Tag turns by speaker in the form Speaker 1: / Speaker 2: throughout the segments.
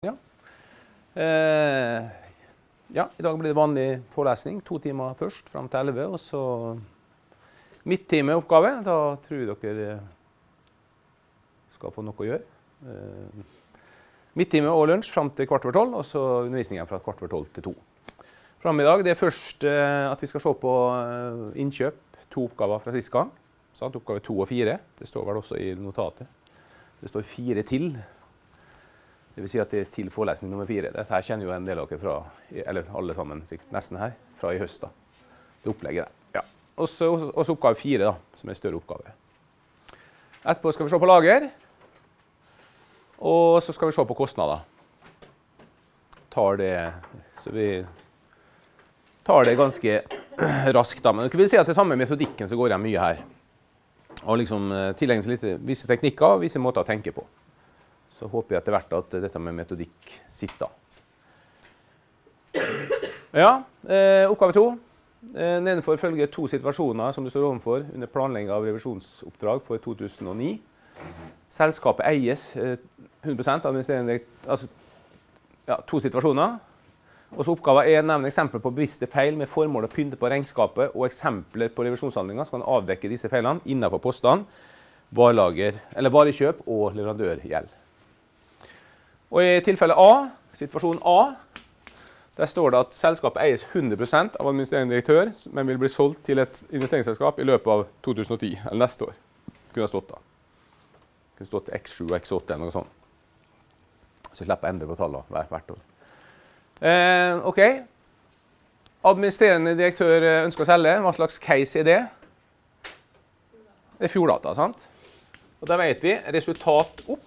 Speaker 1: Ja. Ja, i dag blir det vanlig forelesning, 2 timer først, frem til 11, og så midttimeoppgave. Da tror jeg dere skal få noe å gjøre. Midttime og lunsj frem til 11:15, og så undervisningen fra 11:15 til 2. Frem i dag, det er først at vi skal se på innkjøp, 2 oppgaver fra siste gang. Sant? Oppgave 2 og 4, det står vel også i notatet. Det står 4 til. Det vil si at det er til forelesning nummer 4. Dette her kjenner jo en del av dere fra, eller alle sammen sikkert nesten her, fra i høst da. Det opplegget der. Ja. Og så oppgave 4 da, som er en større oppgave. Etterpå skal vi se på lager. Og så skal vi se på kostnader. Så vi tar det ganske raskt da. Men dere vil si at det er samme metodikken så går det mye her. Og liksom tilegner seg visse teknikker og visse måter å tenke på. Så håper jeg etter hvert at dette med metodikk sitter. Ja, oppgave 2. Nedenfor følger 2 situasjoner som du står overfor under planlegging av revisjonsoppdrag for 2009. Selskapet eies 100% av investerende, altså ja, 2 situasjoner. Og så oppgaven er nevne eksempler på bevisste feil med formål å pynte på regnskapet og eksempler på revisjonshandlinger som kan avdekke disse feilene innenfor postene, varekjøp og leverandørgjeld. Og i tilfelle A, situasjon A, der står det at selskapet eies 100% av administrerende direktør, men vil bli solgt til et investeringsselskap i løpet av 2010, eller neste år. Kunne ha stått da. Kunne stått X7 og X8 eller noe sånt. Så slipper jeg endre på tallene hvert år. Ok. Administrerende direktør ønsker å selge. Hva slags case er det? Det er Fjorddata, sant? Og da vet vi resultat opp.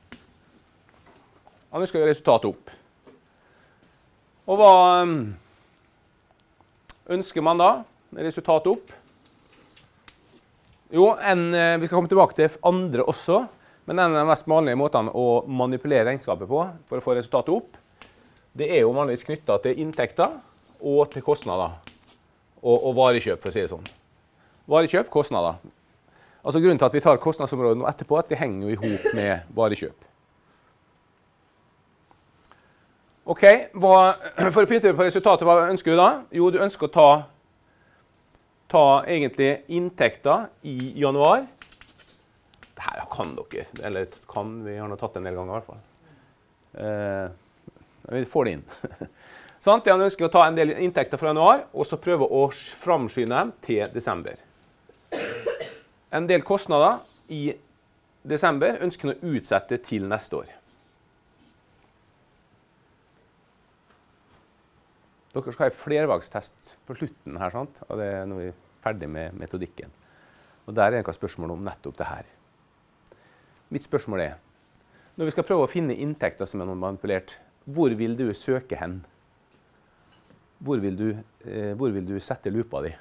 Speaker 1: Han ønsker jo resultatet opp. Og hva ønsker man da med resultatet opp? Jo, vi skal komme tilbake til andre også, men en av de mest vanlige måtene å manipulere regnskapet på for å få resultatet opp, det er jo vanligvis knyttet til inntekter og til kostnader og varekjøp, for å si det sånn. Varekjøp, kostnader. Altså grunnen til at vi tar kostnadsområdet nå etterpå, at det henger jo i hop med varekjøp. Ok, for å pynte på resultatet, hva ønsker du da? Jo, du ønsker å ta egentlig inntekter i januar. Dette kan dere, eller vi har nå tatt en del ganger i hvert fall. Vi får det inn. Sånn, han ønsker å ta en del inntekter fra januar, og så prøve å framskynde dem til desember. En del kostnader i desember ønsker han å utsette til neste år. Dere skal ha en flervalgstest på slutten her, sant? Og det er når vi er ferdig med metodikken. Og der er det et spørsmål om nettopp det her. Mitt spørsmål er, når vi skal prøve å finne inntekter som er manipulert, hvor vil du søke hen? Hvor vil du sette lupa di?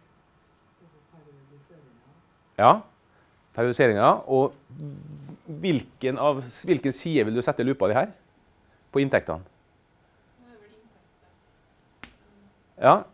Speaker 1: Ja, periodiseringen. Og hvilken side vil du sette lupa di her? På inntektene? Ja,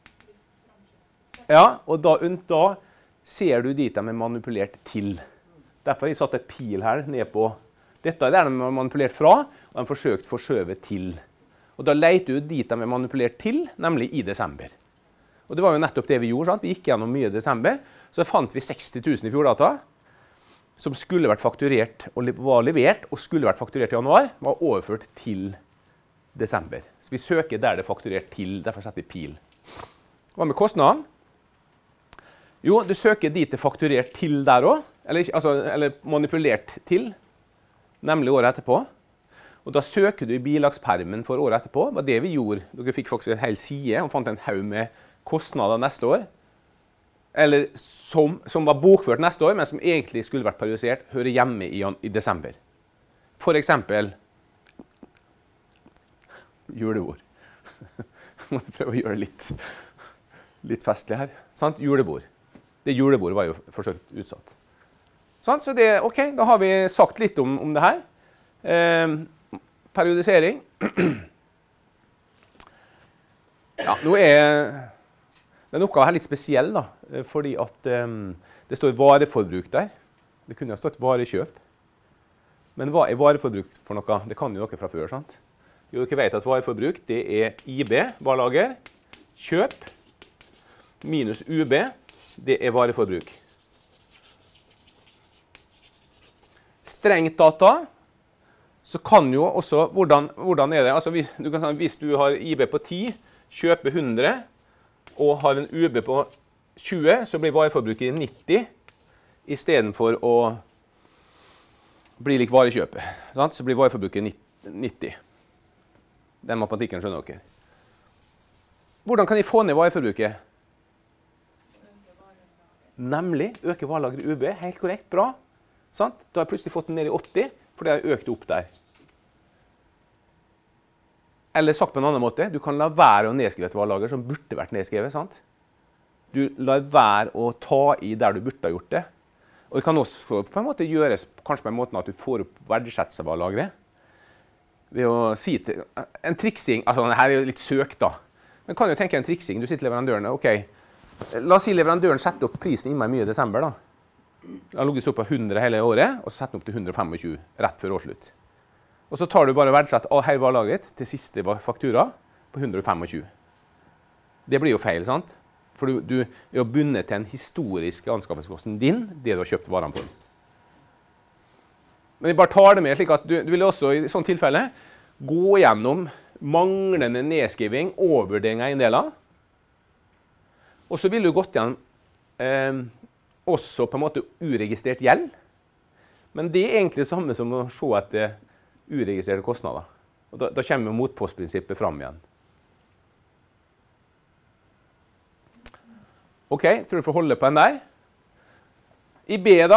Speaker 1: og da ser du dit de er manipulert til. Derfor har jeg satt et pil her ned på. Dette er der de er manipulert fra, og de har forsøkt forskjøvet til. Og da leter du dit de er manipulert til, nemlig i desember. Og det var jo nettopp det vi gjorde, sant? Vi gikk gjennom mye i desember, så fant vi 60 000 i Fjorddata, som skulle vært fakturert, og var levert, og skulle vært fakturert i januar, var overført til desember. Så vi søker der det er fakturert til, derfor setter vi pil. Hva med kostnaden? Jo, du søker dit det er fakturert til der også, eller manipulert til, nemlig året etterpå. Og da søker du i bilagspermen for året etterpå. Det var det vi gjorde. Dere fikk faktisk en hel side og fant en haug med kostnader neste år. Eller som var bokført neste år, men som egentlig skulle vært periodisert, hører hjemme i desember. For eksempel julebord. Må prøve å gjøre det litt festlig her. Sant? Julebord. Det julebordet var jo forsøkt utsatt. Sant? Så det, ok, da har vi sagt litt om det her. Periodisering. Ja, nå er den oppgaven her litt spesiell da, fordi at det står vareforbruk der. Det kunne ha stått varekjøp. Men hva er vareforbruk for noe? Det kan jo dere fra før, sant? Jo, dere vet at vareforbruk, det er IB, varelager, kjøp, minus UB, det er vareforbruk. Strengt data, så kan jo også, hvordan er det? Altså hvis du har IB på 10, kjøper 100, og har en UB på 20, så blir vareforbruket 90, i stedet for å bli lik varekjøpet. Sant? Så blir vareforbruket 90. Den matematikken skjønner dere. Hvordan kan de få ned vareforbruket? Nemlig øke varelager UB. Helt korrekt, bra. Sant? Da har jeg plutselig fått den ned i 80, for det har økt opp der. Eller sagt på en annen måte, du kan la være å nedskrive et varelager som burde vært nedskrevet. Sant? Du lar være å ta i der du burde ha gjort det. Og det kan også på en måte gjøres kanskje på en måte at du får opp verdsettelse av varelageret. Ved å si til en triksing, altså dette er jo litt søkt da, men kan jo tenke en triksing, du sitter til leverandørene, ok, la oss si leverandøren setter opp prisen innmari mye i desember da. Den har ligget på 100 hele året, og så setter den opp til 125 rett før årsslutt. Og så tar du bare verdsett hele varelageret til siste faktura på 125. Det blir jo feil, sant? For du er jo bundet til en historisk anskaffelseskosten din, det du har kjøpt varene for. Men jeg bare tar det med slik at du vil også i sånn tilfelle gå gjennom manglende nedskriving, overvurdering av eiendeler. Og så vil du gått gjennom også på en måte uregistrert gjeld. Men det er egentlig det samme som å se etter uregistrerte kostnader. Og da kommer motpostprinsippet fram igjen. Ok, tror du får holde på den der. I B da.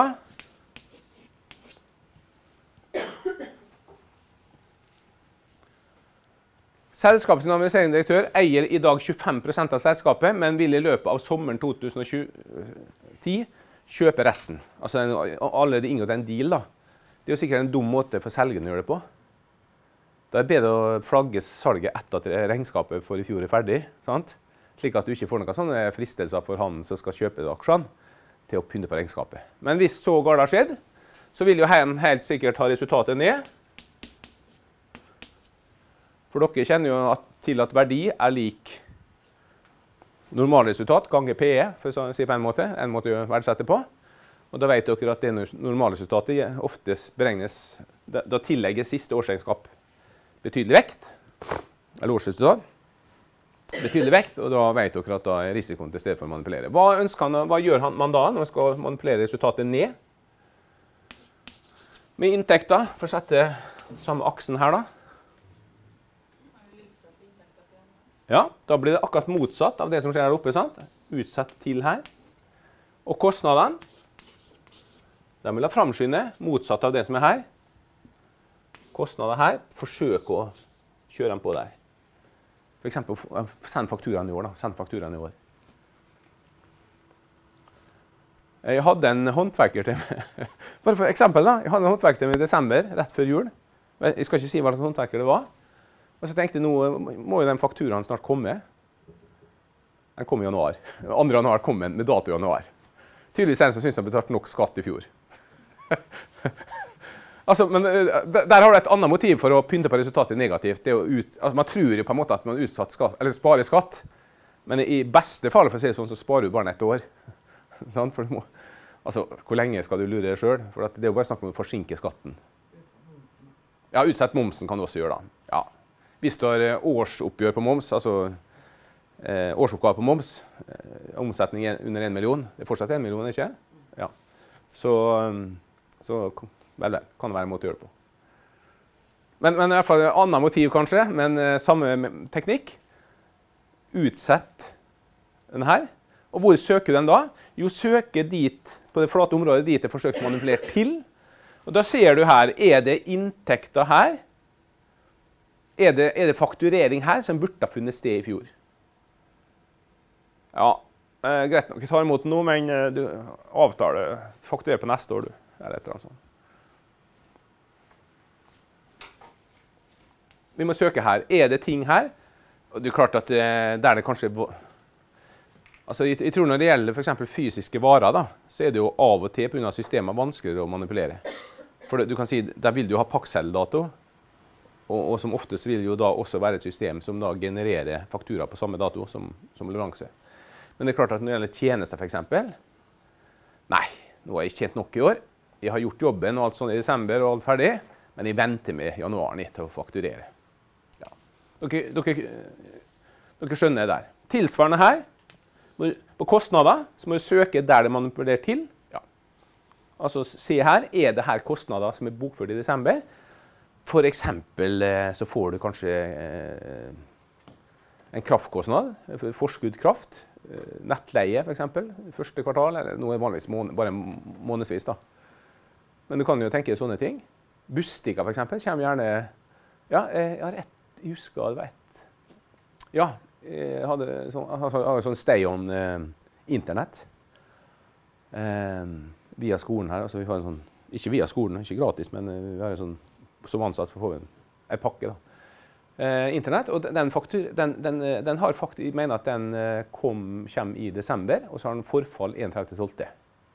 Speaker 1: Selskapets administrerende direktør eier i dag 25% av selskapet, men vil i løpet av sommeren 2010 kjøpe resten. Altså allerede inngått en deal da. Det er jo sikkert en dum måte for selgeren å gjøre det på. Da er det bedre å flagge salget etter at regnskapet for i fjor er ferdig, sant? Slik at du ikke får noen sånne fristelser for han som skal kjøpe aksjene til å pynte på regnskapet. Men hvis så galt har skjedd, så vil jo han helt sikkert ha resultatet ned. For dere kjenner jo til at verdi er lik normalresultat ganger PE, for å si på en måte å verdsette på. Og da vet dere at det normalresultatet oftest beregnes, da tillegges siste årsregnskap betydelig vekt, eller årsresultat. Betydelig vekt, og da vet dere at da er risikoen til stedet for å manipulere. Hva gjør man da når man skal manipulere resultatet ned? Med inntekter, for å sette samme aksen her da. Ja, da blir det akkurat motsatt av det som skjer her oppe, sant? Utsatt til her. Og kostnadene, de vil ha framskynde, motsatt av det som er her. Kostnader her, forsøk å kjøre dem på der. For eksempel, send fakturaen i år da, send fakturaen i år. Jeg hadde en håndverker til meg, bare for eksempel da, jeg hadde en håndverker til meg i desember, rett før jul. Jeg skal ikke si hva slags håndverker det var. Og så tenkte jeg, nå må jo den fakturaen snart komme. Den kom i januar. 2. januar kom den med dato i januar. Tydeligvis en som synes han betalte nok skatt i fjor. Altså, men der har du et annet motiv for å pynte på resultatet negativt. Det altså, man tror jo på en måte at man sparer skatt, men i beste fall for å si det sånn, så sparer du bare et år. Sånn, for altså, hvor lenge skal du lure deg selv? For det er jo bare snakk om å forsinke skatten. Ja, utsett momsen kan du også gjøre da. Ja. Hvis du har årsoppgjør på moms, altså årsoppgave på moms, omsetning under 1 million, det er fortsatt 1 million, ikke? Ja. Så vel, kan det være en måte å gjøre det på. Men i hvert fall et annet motiv kanskje, men samme teknikk. Utsett den her. Og hvor søker du den da? Jo, søker dit, på det flate området dit det er forsøkt manipulert til. Og da ser du her, er det inntekter her? Er det fakturering her som burde ha funnet sted i fjor? Ja, greit nok, jeg tar imot noe, men du avtaler, fakturerer på neste år du, eller et eller annet sånt. Vi må søke her. Er det ting her? Og det er klart at der det kanskje... Altså, jeg tror når det gjelder for eksempel fysiske varer, da, så er det jo av og til på grunn av systemet vanskeligere å manipulere. For du kan si, der vil du ha pakkeseldato, og som oftest vil jo da også være et system som da genererer faktura på samme dato som leveranse. Men det er klart at når det gjelder tjenester for eksempel, nei, nå har jeg ikke tjent nok i år. Jeg har gjort jobben og alt sånt i desember og alt ferdig, men jeg venter med januaren til å fakturere. Ja. Dere skjønner det der. Tilsvarende her, på kostnader, så må du søke der det manipulerer til. Ja. Altså, se her, er det her kostnader som er bokført i desember? For eksempel så får du kanskje en kraftkostnad, forskudd kraft, nettleie for eksempel, første kvartal, eller noe vanligvis bare månedsvis da. Men du kan jo tenke sånne ting. Bustika for eksempel kommer gjerne, ja, jeg husker det var ja, jeg hadde sånn stay-on internett via skolen her, altså vi har en sånn, ikke via skolen, ikke gratis, men vi har en sånn, som ansatt så får vi en pakke da. Internett, og den har faktisk, jeg mener at den kommer i desember, og så har den forfall 31.12.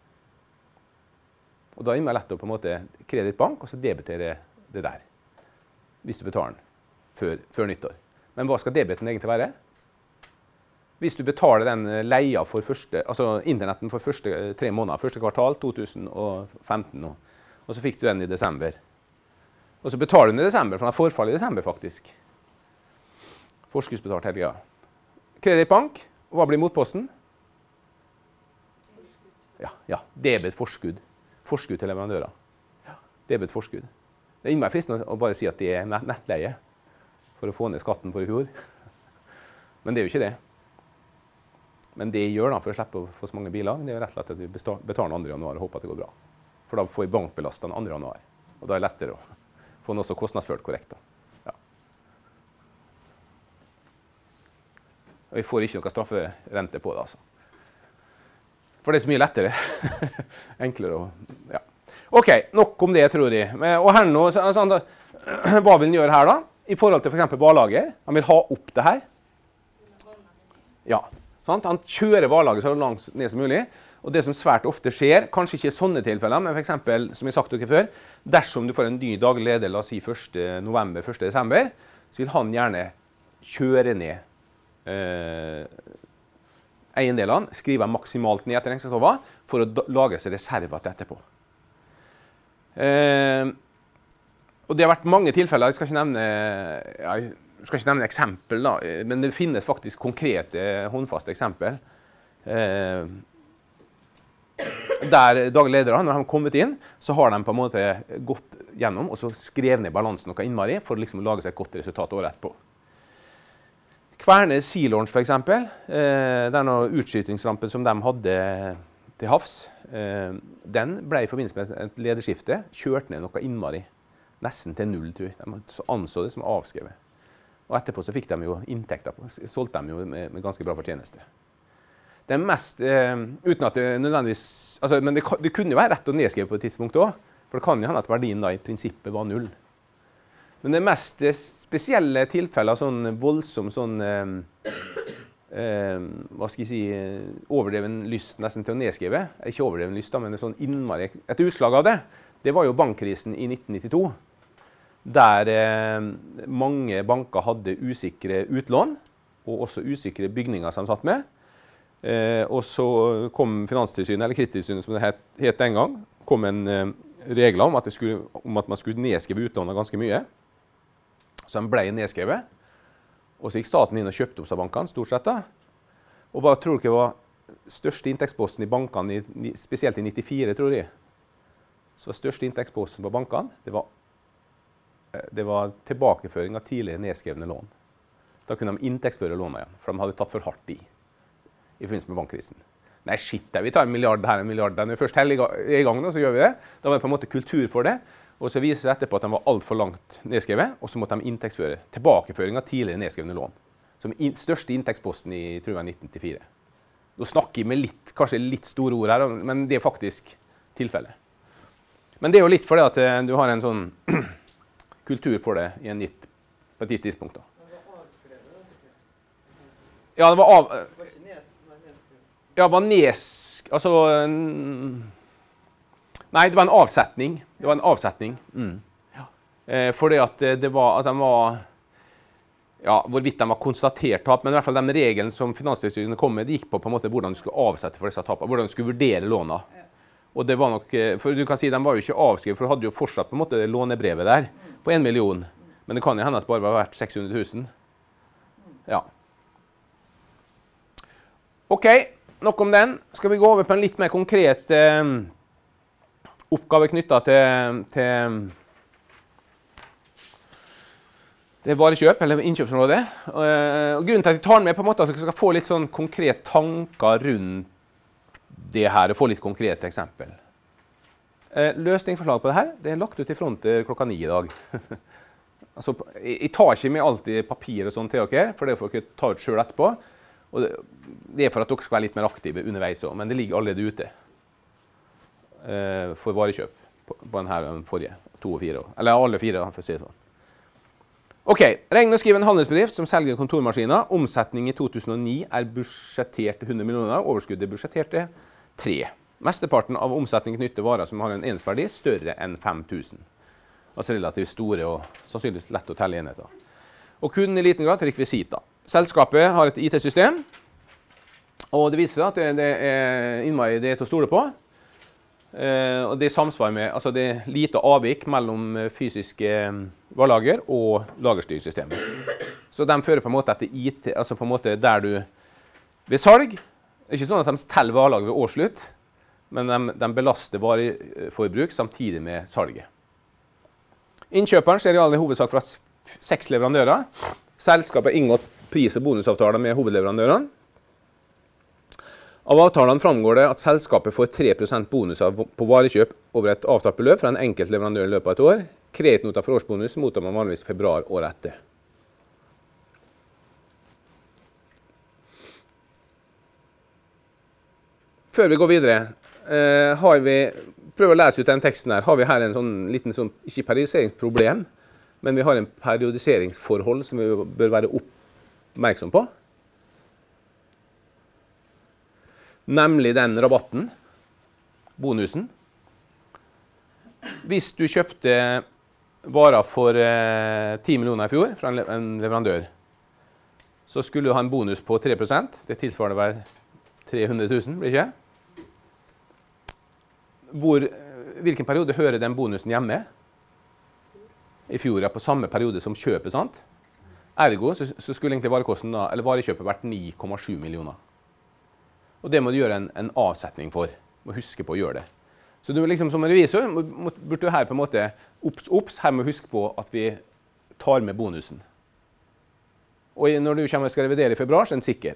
Speaker 1: Og da er det lett å på en måte kreditt bank, og så debitere det der, hvis du betaler den før nyttår. Men hva skal debiten egentlig være? Hvis du betaler den leia for internetten for første 3 måneder, første kvartal 2015 nå, og så fikk du den i desember. Og så betaler du den i desember, for den har forfall i desember faktisk. Forskuddsbetalt hele tiden. Kredittbank, og hva blir motposten? Ja, debet forskudd. Forskudd til leverandører. Ja, debet forskudd. Det er innmari fristende å bare si at det er nettleie for å få ned skatten for i fjor. Men det er jo ikke det. Men det jeg gjør da, for å slippe å få så mange biler, det er jo rett og slett at vi betaler den 2. januar og håper at det går bra. For da får jeg bankbelastet den 2. januar. Og da er det lettere å få den også kostnadsført korrekt. Da. Ja. Og vi får ikke noe strafferente på det, altså. For det er så mye lettere. Enklere å... Ja. Ok, nok om det, tror jeg. Og her nå, hva vil han gjøre her da? I forhold til for eksempel varelager. Han vil ha opp det her. Ja, sant? Han kjører varelager så langt ned som mulig. Og det som svært ofte skjer, kanskje ikke i sånne tilfeller, men for eksempel, som jeg har sagt dere før, dersom du får en ny daglig leder, la oss si 1. november, 1. desember, så vil han gjerne kjøre ned eiendelene, skrive maksimalt ned etter regnskapslova, for å lage seg reserver til etterpå. Og det har vært mange tilfeller, jeg skal ikke nevne eksempel da, men det finnes faktisk konkrete, håndfaste eksempel. Der daglig ledere, når de har kommet inn, så har de på en måte gått gjennom og så skrevet ned balansen noe innmari for å liksom lage seg et godt resultat året etterpå. Kværner Sea-Launch for eksempel, det er noen utskytingsrampe som de hadde til havs. Den ble i forbindelse med et lederskifte kjørt ned noe innmari, nesten til 0, tror jeg. De anså det som avskrevet. Og etterpå så fikk de jo inntekter på, solgte de jo med ganske bra fortjeneste. Det er mest, uten at det nødvendigvis, altså, men det kunne jo være rett å nedskrive på et tidspunkt også, for det kan jo hende at verdien da i prinsippet var 0. Men det mest spesielle tilfellet, sånn voldsom, sånn, hva skal jeg si, overdreven lyst nesten til å nedskrive, ikke overdreven lyst da, men sånn innmari, et utslag av det, det var jo bankkrisen i 1992, der mange banker hadde usikre utlån, og også usikre bygninger som de satt med. Og så kom Finanstilsynet, eller Kredittilsynet som det het den gang, kom en regler om at man skulle nedskrive utlånene ganske mye. Så de ble nedskrevet, og så gikk staten inn og kjøpte opp av bankene, stort sett da. Og hva tror dere var største inntektsposten i bankene, spesielt i 94, tror jeg? Så var største inntektsposten på bankene, det var tilbakeføring av tidligere nedskrevne lån. Da kunne de inntektsføre lånene igjen, for de hadde tatt for hardt i forbindelse med bankkrisen. Nei, shit, vi tar 1 milliard her, 1 milliard der. Når vi først er i gang, så gjør vi det. Da var det på en måte kultur for det. Og så viser det etterpå at de var alt for langt nedskrevet, og så måtte de inntektsføre tilbakeføring av tidligere nedskrevne lån. Som største inntektsposten i, tror jeg, 1994. Nå snakker jeg med kanskje litt store ord her, men det er faktisk tilfellet. Men det er jo litt fordi at du har en sånn kultur for det på et gitt tidspunkt da. Ja, det var altså, Nei, det var en avsetning. Det var en avsetning. Fordi at det var at de var ja, hvorvidt de var konstatert tap, men i hvert fall de reglene som Finanstilsynet kom med, det gikk på en måte hvordan du skulle avsette for disse tapene, hvordan du skulle vurdere låna. Og det var nok, for du kan si, de var jo ikke avskrevet, for du hadde jo fortsatt på en måte lånebrevet der på 1 million. Men det kan jo hende at det bare var verdt 600 000. Ja. Ok, nok om den. Skal vi gå over på en litt mer konkret oppgave knyttet til varekjøp, eller innkjøpsområdet. Og grunnen til at jeg tar den med på en måte at dere skal få litt sånn konkrete tanker rundt det her, og få litt konkrete eksempel. Løsningsforslag på det her, det er lagt ut i front klokka 9 i dag. Altså, jeg tar ikke med alltid papir og sånn til dere, for det får dere ta ut selv etterpå. Og det er for at dere skal være litt mer aktive underveis også, men det ligger allerede ute for varekjøp på denne forrige, 2 og 4 år. Eller alle 4, for å si det sånn. Ok, regn og skriv en handelsbedrift som selger kontormaskiner. Omsetning i 2009 er budsjettert til 100 millioner, overskuddet er budsjettert til 3. Mesteparten av omsetning knytter varer som har en ensverdi større enn 5000. Altså relativt store og sannsynligvis lett å telle enheter. Og kun i liten grad rekvisita. Selskapet har et IT-system, og det viser seg at det er innmari det til å stole på. Og det samsvarer med, altså det er lite avvik mellom fysiske varelager og lagerstyringssystemet. Så de fører på en måte etter IT, altså på en måte der du ved salg, det er ikke sånn at de teller varelager ved årsslutt, men de belaster vareforbruk samtidig med salget. Innkjøperen ser i all hovedsak fra 6 leverandører. Selskapet har inngått pris- og bonusavtaler med hovedleverandørene. Av avtalene framgår det at selskapet får 3% bonuser på varekjøp over et avtalt beløp fra en enkelt leverandør i løpet av et år. Kredittnota for årsbonus mottar man vanligvis februar året etter. Før vi går videre, prøv å lese ut den teksten her. Har vi her en sånn liten, ikke periodiseringsproblem, men vi har en periodiseringsforhold som vi bør være oppmerksom på. Nemlig den rabatten, bonusen. Hvis du kjøpte varer for 10 millioner i fjor fra en leverandør, så skulle du ha en bonus på 3%. Det tilsvarer vel 300 000, blir det ikke? Hvilken periode hører den bonusen hjemme? I fjor, ja, på samme periode som kjøpet, sant? Ergo så skulle egentlig varekjøpet vært 9,7 millioner. Og det må du gjøre en avsetning for. Du må huske på å gjøre det. Så du liksom, som revisor burde du her på en måte her må huske på at vi tar med bonusen. Og når du kommer og skal revidere i februar, så er den sikker.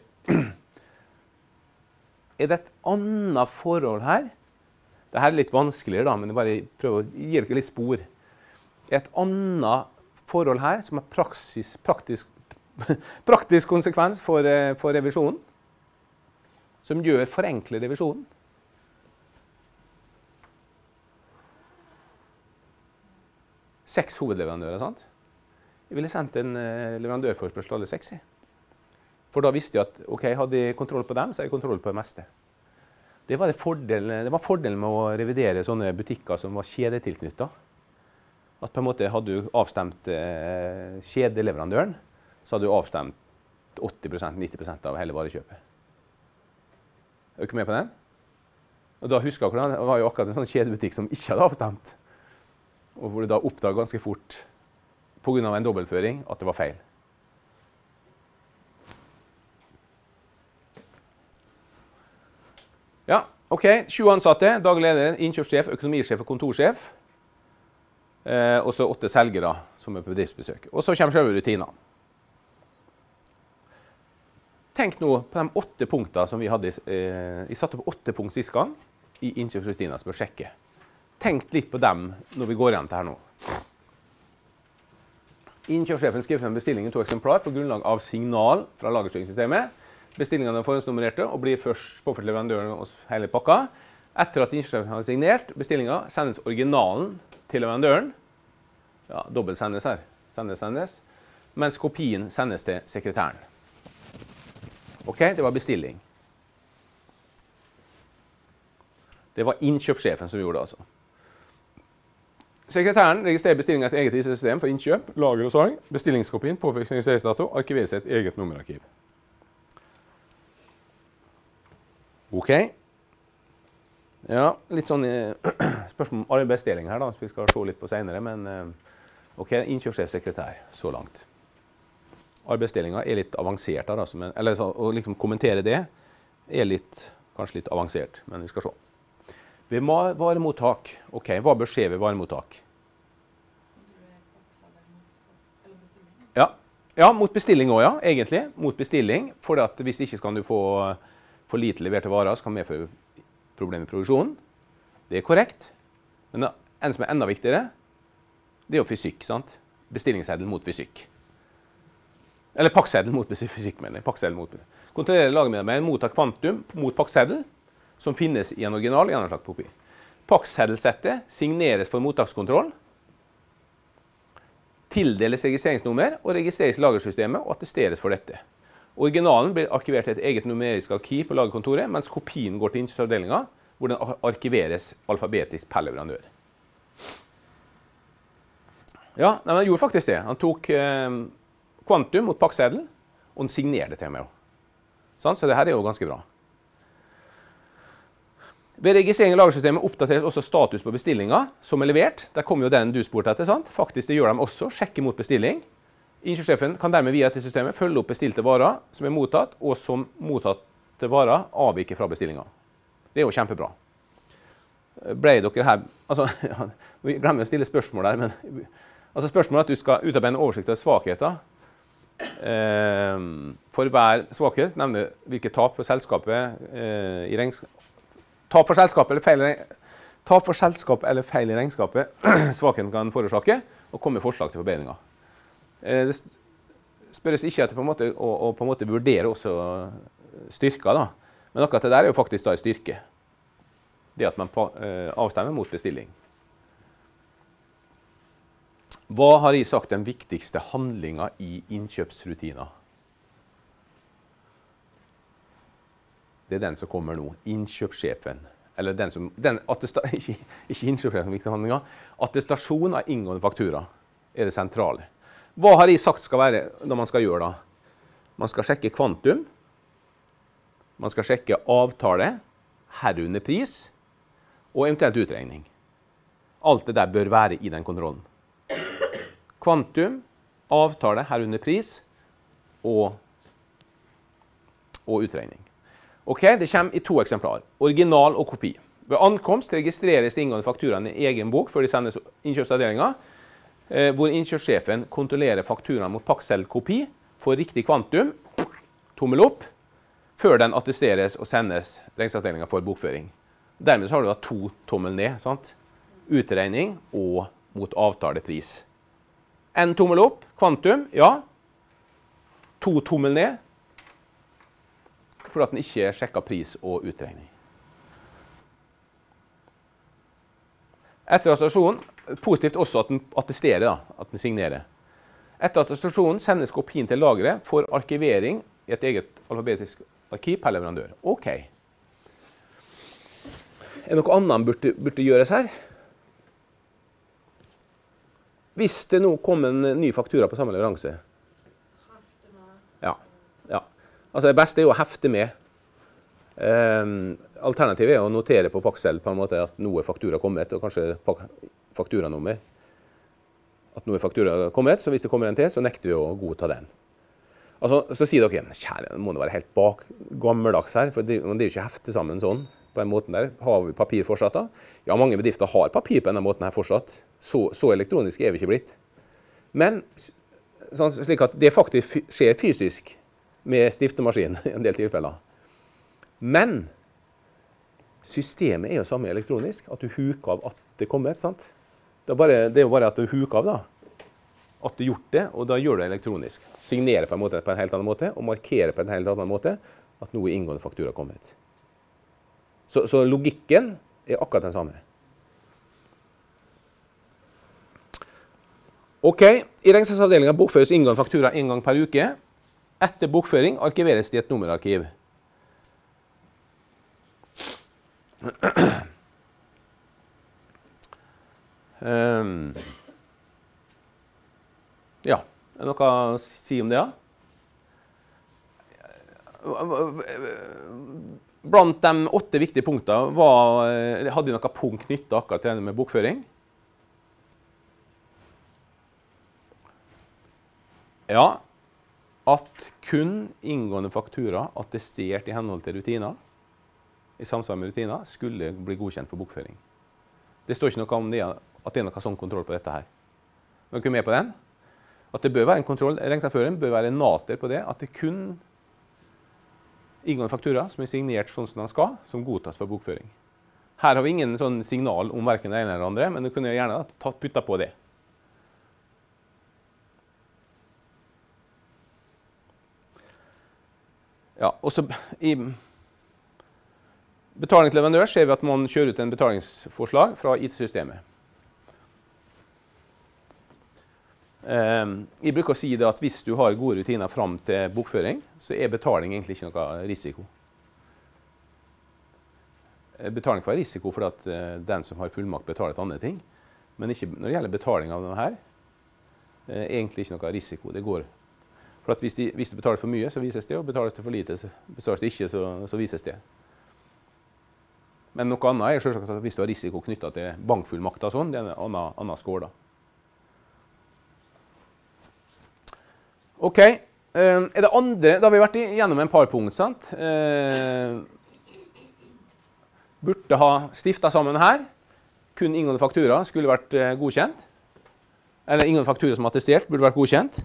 Speaker 1: Er det et annet forhold her? Dette er litt vanskeligere da, men jeg bare prøver å gi dere litt spor. Et annet forhold her som er praktisk konsekvens for revisjonen, som gjør forenklet revisjonen. Seks hovedleverandører, sant? Jeg ville sendt en leverandørforspørsel alle 6. For da visste jeg at, ok, hadde jeg kontroll på dem, så har jeg kontroll på det meste. Det var fordelen med å revidere sånne butikker som var kjedetilknyttet. At på en måte hadde du avstemt kjedeleverandøren, så hadde du avstemt 80%, 90% av hele varekjøpet. Er du ikke med på den? Og da husker dere, det var jo akkurat en sånn kjedebutikk som ikke hadde avstemt. Og hvor du da oppdaget ganske fort, på grunn av en dobbeltføring, at det var feil. Ja, ok. 20 ansatte, daglig leder, innkjøpssjef, økonomisjef og kontorsjef. Og så 8 selgere som er på bedriftsbesøk. Og så kommer selve rutinene. Tenk nå på de 8 punktene som vi hadde. Jeg satte opp 8 punkt sist gang i innkjøpsrutiner som bør sjekke. Tenk litt på dem når vi går igjen til her nå. Innkjøpssjefen skriver en bestilling i 2 eksemplar på grunnlag av signal fra lagerstyringssystemet. Bestillingene er forhåndsnummererte og blir først påført leverandøren og hele pakka. Etter at innkjøpssjefen har signert bestillingen, sendes originalen til leverandøren. Ja, dobbelt sendes her. Sendes. Mens kopien sendes til sekretæren. Ok, det var bestilling. Det var innkjøpssjefen som gjorde det altså. Sekretæren registrerer bestillingen i et eget system for innkjøp, lager og salg. Bestillingskopien påføres registreringsdato, arkiveres i et eget nummerarkiv. Ok. Ja, litt sånn spørsmål om arbeidsdeling her da, så vi skal se litt på senere, men ok, innkjøpssjef, sekretær, så langt. Arbeidsdelingen er litt avansert da, eller så, å liksom kommentere det er kanskje litt avansert, men vi skal se. Ved varemottak, ok, hva bør skje ved varemottak? Ja, mot bestilling også, ja, egentlig. Mot bestilling, for at hvis ikke skal du få for lite leverte varer, så kan det medføre problemer i produksjonen. Det er korrekt. Men en som er enda viktigere, det er jo fysikk, sant? Bestillingsseddel mot fysikk. Eller pakkseddel mot fysikk, mener jeg. Pakkseddel mot fysikk. Kontrollere lagermedarbeider mottar kvantum mot pakkseddel, som finnes i en original i anlagt kopi. Pakkseddelsettet signeres for mottakskontroll, tildeles registreringsnummer og registreres i lagersystemet og attesteres for dette. Originalen blir arkivert i et eget numerisk arkiv på lagerkontoret, mens kopien går til innkjøpsavdelingen, hvor den arkiveres alfabetisk per leverandør. Ja, han gjorde faktisk det. Han tok kvantum mot pakkseddel, og han signerte til meg. Så det her er jo ganske bra. Ved registrering i lagersystemet oppdateres også status på bestillingen som er levert. Der kommer jo den du spurte etter, sant? Faktisk, det gjør de også, sjekke mot bestilling. Innkjøpssjefen kan dermed via dette systemet følge opp bestilte varer som er mottatt, og som mottatte varer avviker fra bestillingen. Det er jo kjempebra. Ble dere her, altså, vi glemmer å stille spørsmål der, men altså spørsmålet er at du skal utarbeide en oversikt av svakheter. For hver svakhet, nevne hvilke tap for selskapet i regnskapet, tap for selskap eller feil i regnskapet svakheten kan forårsake, og komme med forslag til forbedringer. Det spørres ikke etter på en måte vurdere også styrker, da. Men akkurat det der er jo faktisk da en styrke. Det at man avstemmer mot bestilling. Hva har jeg sagt den viktigste handlingen i innkjøpsrutiner? Det er den som kommer nå, innkjøpssjefen. Eller ikke innkjøpssjefen, viktige handlinger. Attestasjon av inngående faktura er det sentrale. Hva har jeg sagt skal være når man skal gjøre da? Man skal sjekke kvantum, man skal sjekke avtale, herunder pris, og eventuelt utregning. Alt det der bør være i den kontrollen. Kvantum, avtale, herunder pris, og utregning. Ok, det kommer i 2 eksemplar. Original og kopi. Ved ankomst registreres de inngående fakturaene i egen bok før de sendes innkjøpsavdelingen, hvor innkjøpssjefen kontrollerer fakturaen mot pakkeseddelkopi for riktig kvantum, tommel opp, før den attesteres og sendes regnskapsavdelingen for bokføring. Dermed så har du da 2 tommel ned, sant? Utregning og mot avtalepris. En tommel opp, kvantum, ja. 2 tommel ned, for at den ikke sjekker pris og utregning. Etter attestasjonen, positivt også at den attesterer, da, at den signerer. Etter attestasjonen sendes kopien til lageret for arkivering i et eget alfabetisk arkiv per leverandør. Ok. Er det noe annet burde gjøres her? Hvis det nå kom en ny faktura på samme leveranse. Ja. Altså det beste er jo å hefte med. Alternativet er å notere på pakkeseddel på en måte at noe faktura har kommet, og kanskje fakturanummer. At noe faktura har kommet, så hvis det kommer en til, så nekter vi å godta den. Altså, så sier dere, kjære, det må det være helt gammeldags her, for det er jo ikke hefte sammen sånn, på en måte der. Har vi papir fortsatt da? Ja, mange bedrifter har papir på denne måten her fortsatt. Så elektronisk er vi ikke blitt. Men, slik at det faktisk skjer fysisk, med stiftemaskin i en del tilfeller. Men systemet er jo samme elektronisk, at du huker av at det kommer, sant? Det er jo bare at du huker av da, at du har gjort det, og da gjør du det elektronisk. Signerer på en helt annen måte, og markerer på en helt annen måte at noe inngående faktura har kommet. Så logikken er akkurat den samme. Ok, i regnskapsavdelingen bokføres inngående faktura en gang per uke. Etter bokføring arkiveres det i et nummerarkiv. Ja, er det noe å si om det, ja? Blant de 8 viktige punktene, hadde de noen punkt knyttet akkurat til det med bokføring? Ja, at kun inngående faktura attestert i henhold til rutiner, i samsvar med rutiner, skulle bli godkjent for bokføring. Det står ikke noe om det, at det er noe sånn kontroll på dette her. Er dere med på den? At det bør være en kontroll, regnskapsføreren bør være nater på det, at det kun inngående faktura som er signert sånn som den skal, som godtas for bokføring. Her har vi ingen sånn signal om hverken det ene eller det andre, men du kunne gjerne putta på det. Ja, også i betaling til leverandør ser vi at man kjører ut en betalingsforslag fra IT-systemet. Jeg bruker å si det at hvis du har gode rutiner frem til bokføring, så er betaling egentlig ikke noe risiko. Betaling får være risiko fordi at den som har fullmakt betaler et annet ting, men ikke når det gjelder betaling av denne her, egentlig ikke noe risiko. Det går. For at hvis du betaler for mye, så vises det, og betales det for lite, så betales det ikke, så vises det. Men noe annet er selvsagt at hvis du har risiko knyttet til bankfullmakter og sånn, det er en annen skål da. Ok, er det andre, da har vi vært gjennom en par punkt, sant? Burde ha stiftet sammen her, kun inngående faktura skulle vært godkjent, eller inngående faktura som attestert burde vært godkjent.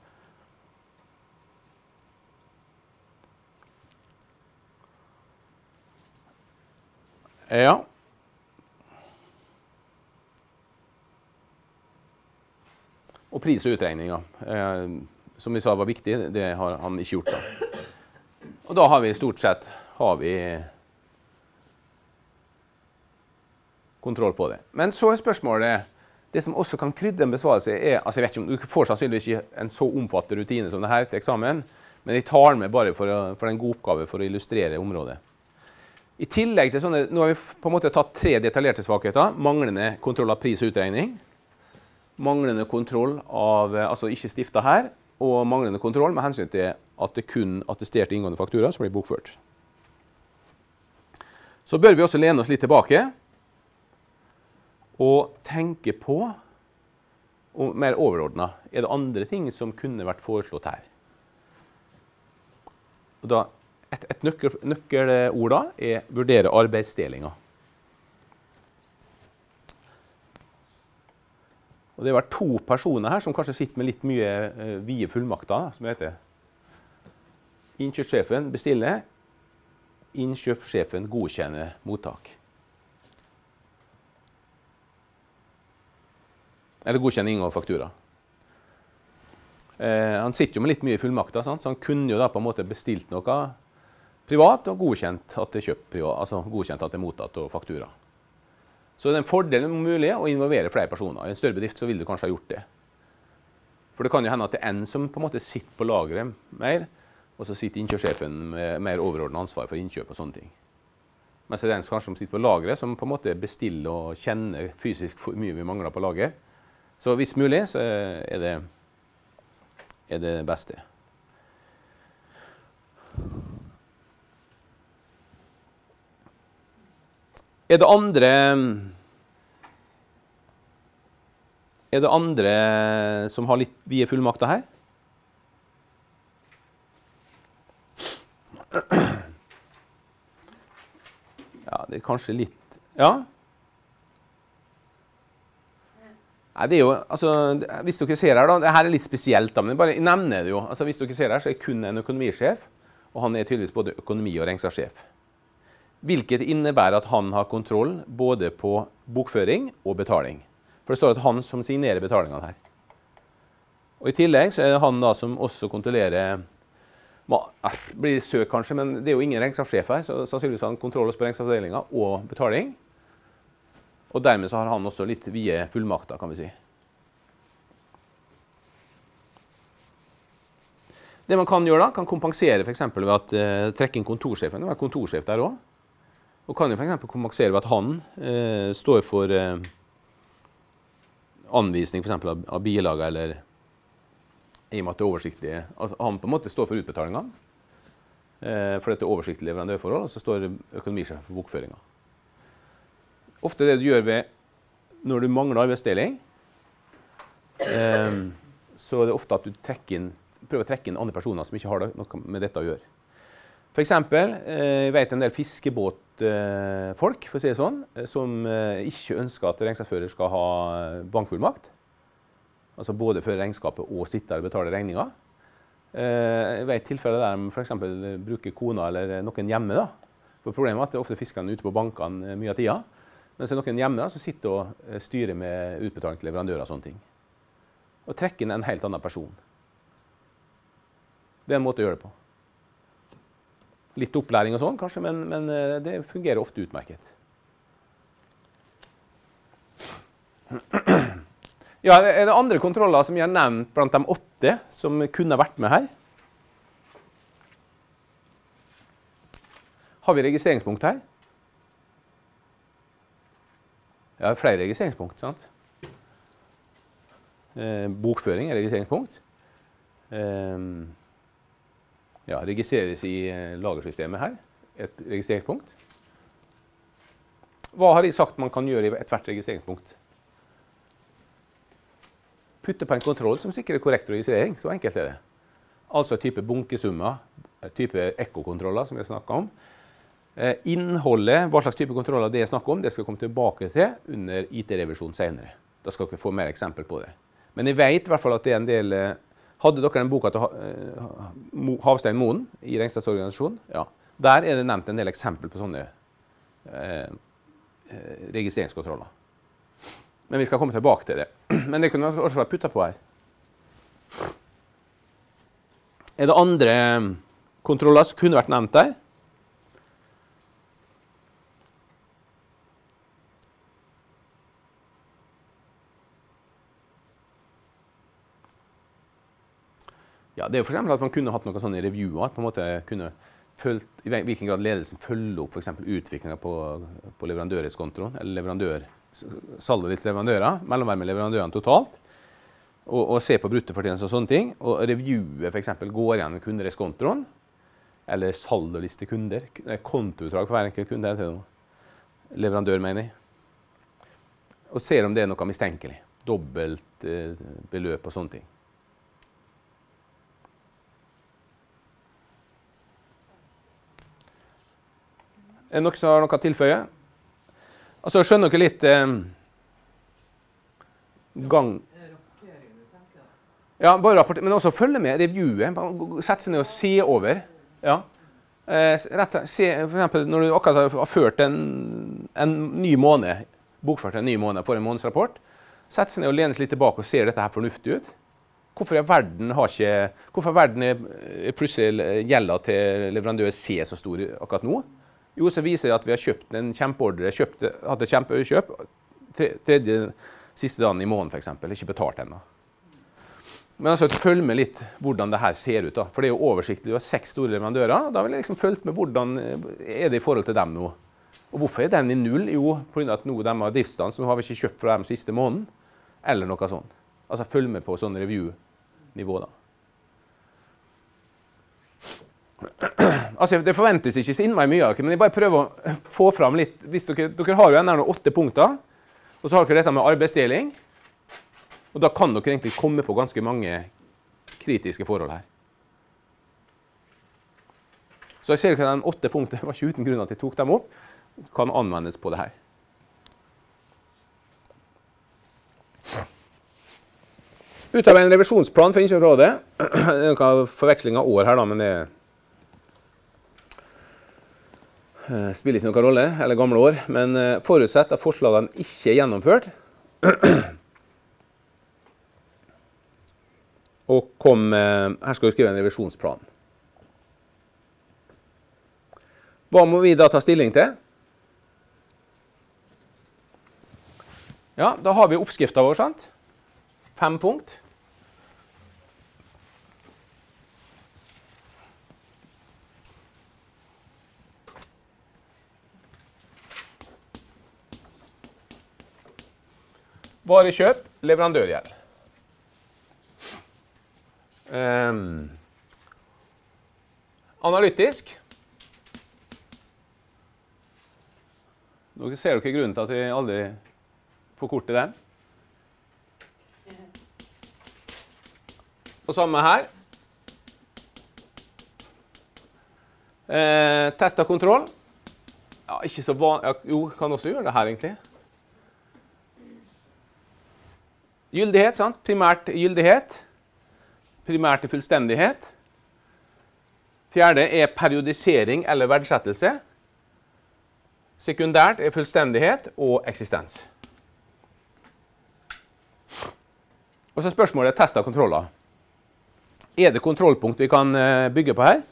Speaker 1: Ja. Og pris og utregninger. Som vi sa var viktig, det har han ikke gjort da. Og da har vi stort sett kontroll på det. Men så er spørsmålet, det som også kan krydde en besvarelse er, altså jeg vet ikke om, du får sannsynligvis ikke en så omfattende rutine som det her til eksamen, men jeg tar den med bare for en god oppgave for å illustrere området. I tillegg til sånne, nå har vi på en måte tatt 3 detaljerte svakheter, manglende kontroll av pris og utregning, manglende kontroll av, altså ikke stiftet her, og manglende kontroll med hensyn til at det kun attesterte inngående faktura som blir bokført. Så bør vi også lene oss litt tilbake og tenke på, og mer overordnet, er det andre ting som kunne vært foreslått her? Og da, et nøkkelord da er vurdere arbeidsdelinga. Og det har vært 2 personer her som kanskje sitter med litt mye vide fullmakter, som det heter. Innkjøpssjefen bestiller, innkjøpssjefen godkjenner mottak. Eller godkjenner inngående faktura. Han sitter jo med litt mye fullmakter, sant? Så han kunne jo da på en måte bestilt noe privat og godkjent at det er kjøpt privat, altså godkjent at det er mottatt og faktura. Så det er en fordel mulig å involvere flere personer. I en større bedrift så vil du kanskje ha gjort det. For det kan jo hende at det er en som på en måte sitter på lageret mer, og så sitter innkjøpssjefen med mer overordnet ansvar for innkjøp og sånne ting. Mens det er en som sitter på lageret som på en måte bestiller og kjenner fysisk hvor mye vi mangler på lager. Så hvis mulig så er det beste. Er det andre som har litt vide fullmakter her? Ja, det er kanskje litt... Ja? Nei, det er jo, altså, hvis dere ser her da, det her er litt spesielt da, men bare nevner det jo. Altså, hvis dere ser her så er kun en økonomisjef, og han er tydeligvis både økonomi- og regnskapssjef. Hvilket innebærer at han har kontroll både på bokføring og betaling. For det står at han som signerer betalingene her. Og i tillegg så er det han da som også kontrollerer, blir søkt kanskje, men det er jo ingen regnskapssjef her, så sannsynligvis har han kontroll på regnskapsavdelingen og betaling. Og dermed så har han også litt vide fullmakter, kan vi si. Det man kan gjøre da, kan kompensere for eksempel ved at trekke inn kontorsjefen, det er kontorsjef der også. Og kan jo for eksempel kompensere ved at han står for anvisning for eksempel av bilag, eller i og med at det er oversiktlig. Altså, han på en måte står for utbetalingene, for dette er oversiktlig leverandørforhold, og så står økonomisjef for bokføringen. Ofte det du gjør når du mangler arbeidsdeling, så er det ofte at du prøver å trekke inn andre personer som ikke har noe med dette å gjøre. For eksempel, jeg vet en del fiskebåtfolk, for å si det sånn, som ikke ønsker at regnskapsfører skal ha bankfullmakt. Altså både føre regnskapet og sitte og betale regninger. Jeg vet tilfeller der de for eksempel bruker kona eller noen hjemme. Da. For problemet er at det er ofte fiskerne ute på bankene mye av tida. Mens det er noen hjemme da, som sitter og styrer med utbetaling til leverandører og sånne ting. Og trekker inn en helt annen person. Det er en måte å gjøre det på. Litt opplæring og sånn kanskje, men det fungerer ofte utmerket. Ja, er det andre kontroller som jeg har nevnt blant de 8 som kunne vært med her? Har vi registreringspunkt her? Ja, flere registreringspunkt, sant? Bokføring er registreringspunkt. Ja, registreres i lagersystemet her, et registreringspunkt. Hva har de sagt man kan gjøre i hvert registreringspunkt? Putte på en kontroll som sikrer korrekt registrering, så enkelt er det. Altså type bunkesummer, type ekkokontroller som vi har snakket om. Innholdet, hva slags type kontroller det er snakket om, det skal komme tilbake til under IT-revisjon senere. Da skal dere få mer eksempel på det. Men jeg vet i hvert fall at det er en del... Hadde dere en boka til Havstein Moen i regnskapsorganisasjonen? Ja. Der er det nevnt en del eksempel på sånne registreringskontroller. Men vi skal komme tilbake til det. Men det kunne også vært puttet på her. Er det andre kontroller som kunne vært nevnt der? Ja, det er jo for eksempel at man kunne hatt noen sånne reviewer, at på en måte kunne fulgt, i hvilken grad ledelsen følger opp for eksempel utviklingen på leverandørskontroen, eller saldo litt leverandører, mellomvær med leverandørene totalt, og se på bruttofortjeneste og sånne ting, og reviewe for eksempel går igjen med kundereskontroen, eller saldoliste kunder, kontoutdrag for hver enkelt kunde, leverandør mener jeg, og ser om det er noe mistenkelig, dobbelt beløp og sånne ting. Er det noe som har noe å tilføye? Altså, skjønner dere litt gang... Ja, bare rapporter, men også følge med, reviewe, sette seg ned og se over. Ja. Se, for eksempel, når du akkurat har ført en ny måned, bokført en ny måned for en månedsrapport, sette seg ned og lene seg litt tilbake og ser dette her fornuftig ut. Hvorfor verden er plutselig gjelder til leverandør C så stor akkurat nå? Jo, så viser det at vi har kjøpt en kjempeordre, hatt et kjempekjøp, siste dagen i måneden for eksempel, ikke betalt ennå. Men altså, følg med litt hvordan det her ser ut da, for det er jo oversiktlig, du har 6 store leverandører, da vil jeg liksom følge med hvordan er det i forhold til dem nå. Og hvorfor er den i null? Jo, fordi at nå de har driftsstans, så nå har vi ikke kjøpt fra dem siste måneden, eller noe sånt. Altså, følg med på sånn review-nivå da. Altså, det forventes ikke så innmari mye av dere, men jeg bare prøver å få fram litt. Hvis dere har jo enda 8 punkter, og så har dere dette med arbeidsdeling, og da kan dere egentlig komme på ganske mange kritiske forhold her. Så jeg ser dere at de 8 punkter var ikke uten grunn at jeg tok dem opp, kan anvendes på det her. Utarbeid en revisjonsplan for innkjøpsrådet. Det er noen forveksling av år her da, men det spiller ikke noen rolle, eller gamle år, men forutsett at forslagene ikke er gjennomført, og her skal vi skrive en revisjonsplan. Hva må vi da ta stilling til? Ja, da har vi oppskriften vår, sant? 5 punkt. Varekjøp. leverandørgjeld. Analytisk. Nå ser dere grunnen til at vi aldri forkorter den. Og samme her. Test og kontroll. Ja, ikke så vanlig. Jo, kan også gjøre det her egentlig. Gyldighet, sant? Primært gyldighet. Primært til fullstendighet. Fjerde er periodisering eller verdsettelse. Sekundært er fullstendighet og eksistens. Og så spørsmålet test og kontroller. Er det kontrollpunkt vi kan bygge på her?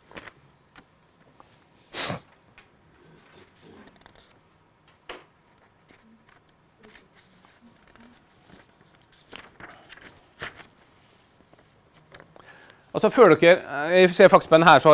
Speaker 1: Altså før dere, jeg ser faktisk på denne her, så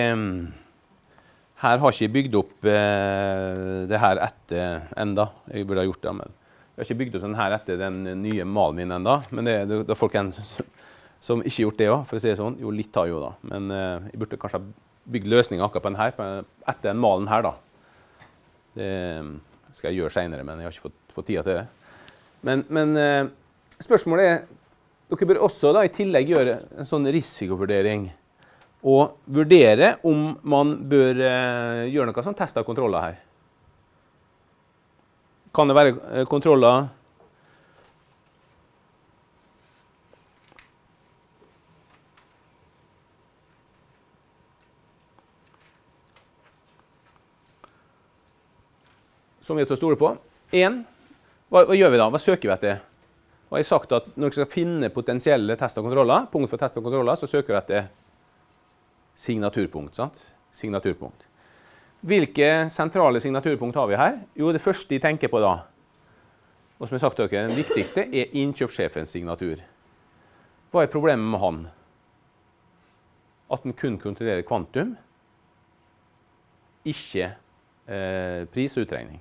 Speaker 1: har ikke bygd opp det her etter enda. Jeg burde ha gjort det, men jeg har ikke bygd opp den her etter den nye malen min enda. Men det er folk som ikke har gjort det også, for å si det sånn. Jo, litt har jo da. Men jeg burde kanskje ha bygd løsninger akkurat på den her, etter den malen her da. Det skal jeg gjøre senere, men jeg har ikke fått tida til det. Men spørsmålet er, dere bør også da, i tillegg gjøre en sånn risikovurdering og vurdere om man bør gjøre noe sånn test av kontroller her. Kan det være kontroller som vi er til å stole på? Hva gjør vi da? Hva søker vi etter? Og jeg har sagt at når dere skal finne potensielle test og kontroller, punkt for test og kontroller, så søker dere etter signaturpunkt, sant? Signaturpunkt. Hvilke sentrale signaturpunkt har vi her? Jo, det første jeg tenker på da, og som jeg har sagt til dere, den viktigste er innkjøpssjefens signatur. Hva er problemet med han? At den kun kontrollerer kvantum, ikke pris og utregning.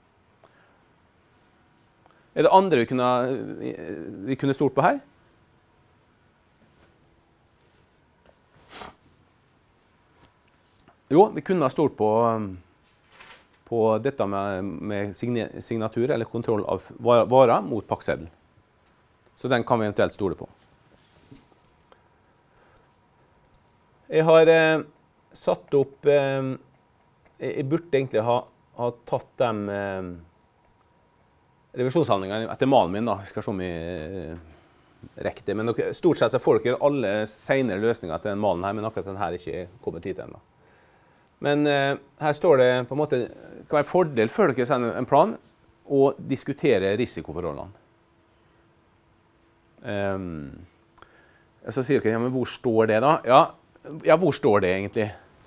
Speaker 1: Er det andre vi kunne stolt på her? Jo, vi kunne ha stolt på dette med signatur eller kontroll av varer mot pakkeseddel. Så den kan vi eventuelt stole på. Jeg har satt opp, jeg burde egentlig ha tatt dem revisjonshandlingene etter malen min da, jeg skal se om jeg rekker det, men stort sett så får dere alle senere løsninger til den malen her, men akkurat den her ikke kommet hit ennå. Men her står det på en måte, det kan være en fordel før dere sender en plan, å diskutere risikoforholdene. Så sier dere, ja, men hvor står det da? Ja, hvor står det egentlig?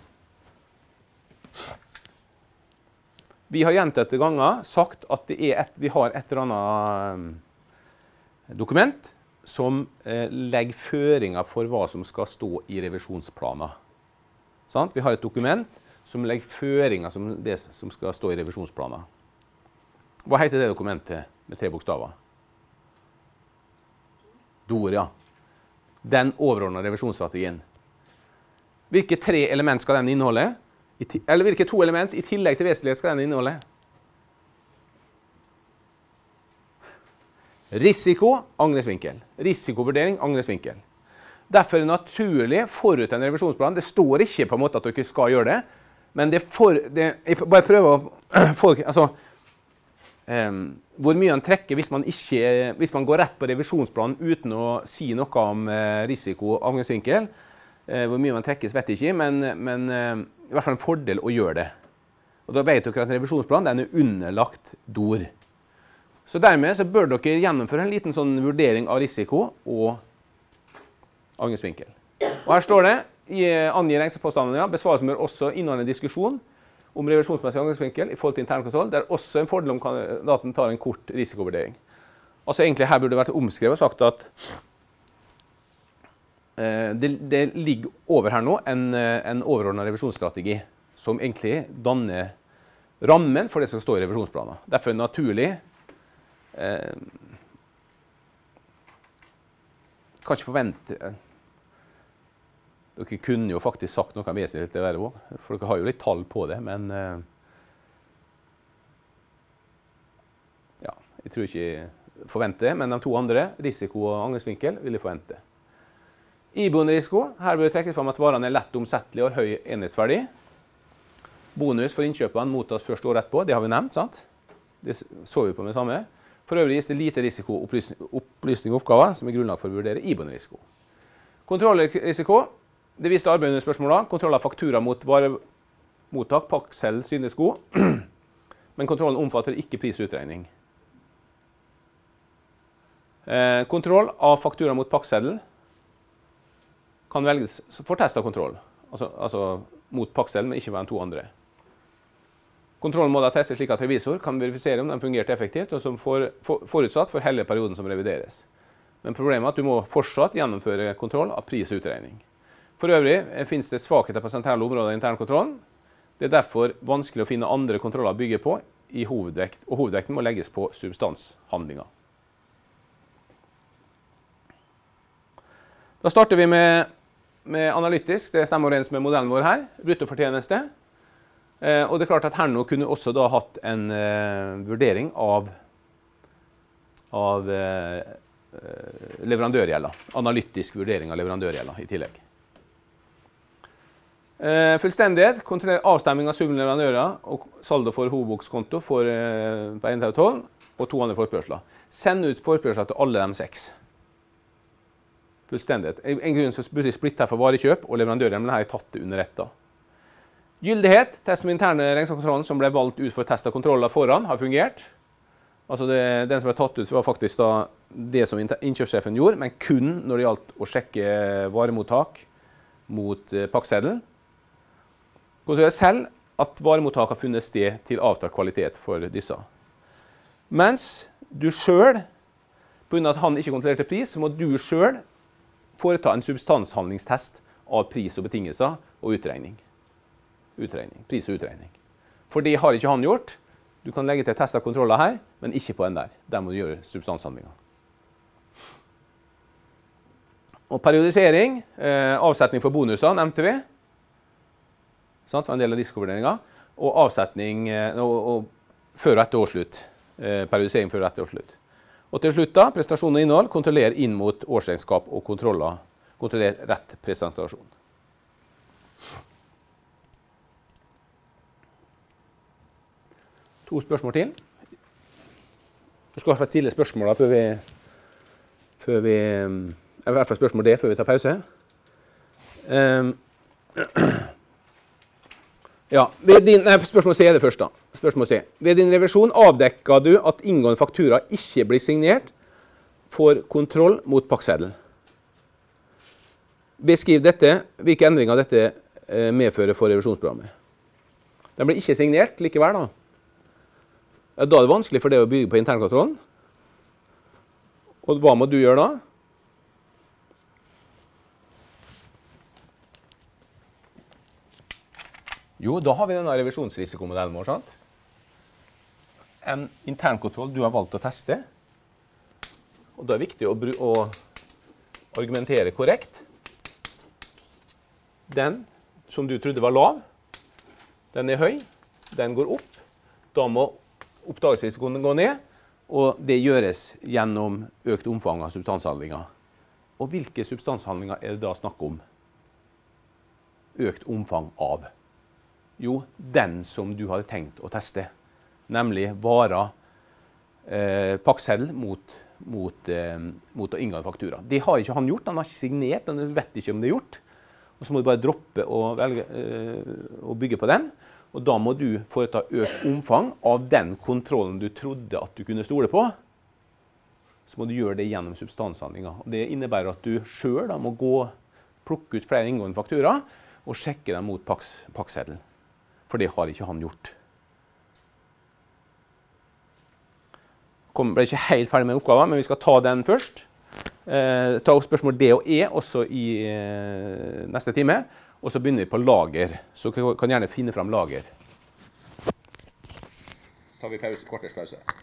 Speaker 1: Vi har gjentatte ganger sagt at vi har et eller annet dokument som legger føringer for hva som skal stå i revisjonsplaner. Sant? Vi har et dokument som legger føringer som det som skal stå i revisjonsplaner. Hva heter det dokumentet med 3 bokstaver? DOR, ja. Den overordnede revisjonsstrategien. Hvilke 3 element skal den inneholde? Eller hvilke 2 element i tillegg til vesentlighet skal den inneholde? Risiko, angresvinkel. Risikovurdering, angresvinkel. Derfor er det naturlig forut en revisjonsplan. Det står ikke på en måte at dere skal gjøre det, men jeg bare prøver å altså, hvor mye han trekker hvis man går rett på revisjonsplanen uten å si noe om risiko, angresvinkel. Hvor mye man trekkes vet jeg ikke, men i hvert fall en fordel å gjøre det. Og da vet dere at en revisjonsplan den er underlagt DOR. Så dermed så bør dere gjennomføre en liten sånn vurdering av risiko og angresvinkel. Og her står det, angir regnskapspåstandene, besvarelsen bør også inneholde en diskusjon om revisjonsmessig angresvinkel i forhold til internkontroll. Det er også en fordel om kandidaten tar en kort risikovurdering. Altså egentlig her burde det vært omskrevet og sagt at det ligger over her nå en overordnet revisjonsstrategi som egentlig danner rammen for det som står i revisjonsplanen. Derfor er det naturlig kan ikke forvente... Dere kunne jo faktisk sagt noe vesentlig til dere også, for dere har jo litt tall på det, men ja, jeg tror ikke jeg forventer det, men de to andre, risiko og angstvinkel, vil jeg forvente. Iboende risiko, her bør jeg trekke fram at varene er lett omsettelig og har høy enhetsverdi. Bonus for innkjøpene mottas først år etterpå, det har vi nevnt, sant? Det så vi på med det samme. For øvrig gis det lite risiko opplysning og oppgaver som er grunnlag for å vurdere iboende risiko. Kontrollrisiko, det viste arbeidet under spørsmålet, kontroll av faktura mot varemottak, pakksel, syndesko, men kontrollen omfatter ikke prisutregning. Kontroll av faktura mot pakksel kan velges for test av kontroll, altså mot pakksel, men ikke med de to andre. Kontrollen må da testes slik at revisor kan verifisere om den fungerte effektivt, og som forutsatt for hele perioden som revideres. Men problemet er at du må fortsatt gjennomføre kontroll av pris og utregning. For øvrig finnes det svakheter på sentrale områder i internkontrollen. Det er derfor vanskelig å finne andre kontroller å bygge på i hovedvekt, og hovedvekten må legges på substanshandlinger. Da starter vi med analytisk, det stemmer overens med modellen vår her, bruttofortjeneste. Og det er klart at her nå kunne også da hatt en vurdering av leverandørgjelda, analytisk vurdering av leverandørgjelda i tillegg. Fullstendighet, kontroller avstemming av summen leverandører og saldo for hovedbokskonto på 1-12 og to andre forespørsler. Send ut forespørsler til alle de 6. Fullstendighet. En grunn så burde jeg splitte her for varekjøp og leverandører, men her har jeg tatt det under ett da. Gyldighet, test med interne regnskapskontrollen som ble valgt ut for test av kontroller foran, har fungert. Altså den som ble tatt ut var faktisk da det som innkjøpssjefen gjorde, men kun når det gjaldt å sjekke varemottak mot pakkeseddel. Kontroller selv at varemottak har funnet sted til avtalt kvalitet for disse. Mens du selv, på grunn av at han ikke kontrollerte pris, så må du selv foreta en substanshandlingstest av pris og betingelser og utregning. Pris og utregning. For det har ikke han gjort. Du kan legge til test av kontroller her, men ikke på den der. Der må du gjøre substanshandlinger. Og periodisering, avsetning for bonuser, nevnte vi. Sant? For en del av risikovurderinger. Og avsetning før og etter årsslutt. Periodisering før og etter årsslutt. Og til slutt da, prestasjon og innhold, kontroller inn mot årsregnskap og kontroller rett presentasjon. To spørsmål til. Jeg skal i hvert fall stille spørsmål før vi i hvert fall spørsmål D før vi tar pause. Ja, spørsmål C er det først da. Spørsmål C. Ved din revisjon avdekket du at inngående faktura ikke blir signert for kontroll mot pakkeseddel. Beskriv dette, hvilke endringer dette medfører for revisjonsprogrammet. Den blir ikke signert likevel da. Da er det vanskelig for det å bygge på internkontrollen. Og hva må du gjøre da? Jo, da har vi denne revisjonsrisikomodellen vår, sant? En internkontroll du har valgt å teste. Og det er viktig å argumentere korrekt. Den som du trodde var lav, den er høy, den går opp. Da må oppdagelsesrisikoen gå ned, og det gjøres gjennom økt omfang av substanshandlinger. Og hvilke substanshandlinger er det da snakk om? Økt omfang av? Jo, den som du hadde tenkt å teste, nemlig varer pakkeseddel mot å inngå en faktura. Det har ikke han gjort, han har ikke signert, han vet ikke om det er gjort. Og så må du bare droppe å bygge på den. Og da må du foreta økt omfang av den kontrollen du trodde at du kunne stole på. Så må du gjøre det gjennom substanshandlinger. Og det innebærer at du selv da må plukke ut flere inngående faktura og sjekke dem mot pakkeseddel. For det har ikke han gjort. Ble ikke helt ferdig med oppgaven, men vi skal ta den først. Ta opp spørsmål D og E også i neste time. Og så begynner vi på lager. Så kan gjerne finne frem lager. Tar vi pause, kvarters pause.